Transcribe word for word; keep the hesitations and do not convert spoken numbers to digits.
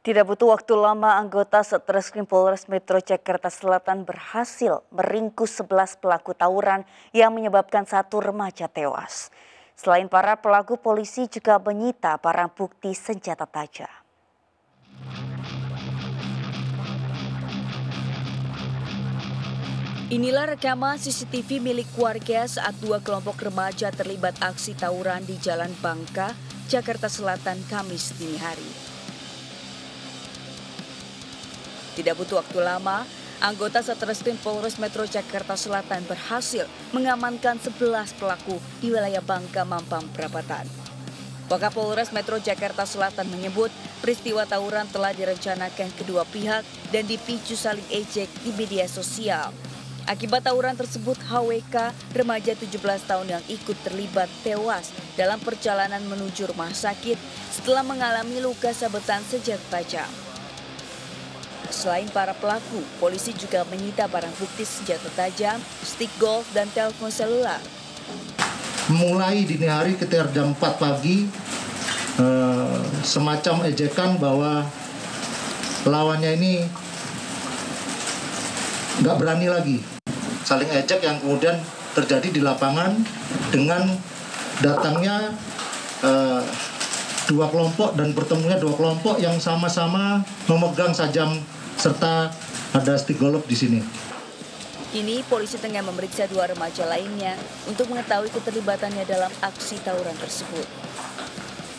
Tidak butuh waktu lama, anggota Satreskrim Polres Metro Jakarta Selatan berhasil meringkus sebelas pelaku tawuran yang menyebabkan satu remaja tewas. Selain para pelaku, polisi juga menyita barang bukti senjata tajam. Inilah rekaman C C T V milik warga saat dua kelompok remaja terlibat aksi tawuran di Jalan Bangka, Jakarta Selatan, Kamis dini hari. Tidak butuh waktu lama, anggota Satreskrim Polres Metro Jakarta Selatan berhasil mengamankan sebelas pelaku di wilayah Bangka, Mampang Perapatan. Wakapolres Metro Jakarta Selatan menyebut peristiwa tawuran telah direncanakan kedua pihak dan dipicu saling ejek di media sosial. Akibat tawuran tersebut, H W K, remaja tujuh belas tahun yang ikut terlibat, tewas dalam perjalanan menuju rumah sakit setelah mengalami luka sabetan senjata tajam. Selain para pelaku, polisi juga menyita barang bukti senjata tajam, stick golf, dan telepon selular. Mulai dini hari sekitar jam empat pagi, eh, semacam ejekan bahwa lawannya ini nggak berani lagi. Saling ejek yang kemudian terjadi di lapangan dengan datangnya eh, dua kelompok dan bertemunya dua kelompok yang sama-sama memegang sajam serta ada stick golf di sini. Kini polisi tengah memeriksa dua remaja lainnya untuk mengetahui keterlibatannya dalam aksi tawuran tersebut.